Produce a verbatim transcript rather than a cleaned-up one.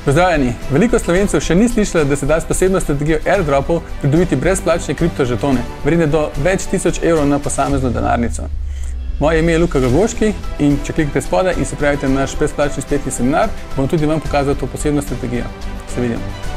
Pozdravljeni! Veliko Slovencev še ni slišalo, da se da s posebno strategijo airdropov pridobiti brezplačne kriptožetone, vredne do več tisoč evrov na posamezno denarnico. Moje ime je Luka Glgoški in če kliknete spodaj in se prijavite na naš brezplačni spletni seminar, bom tudi vam pokazal to posebno strategijo. Se vidimo!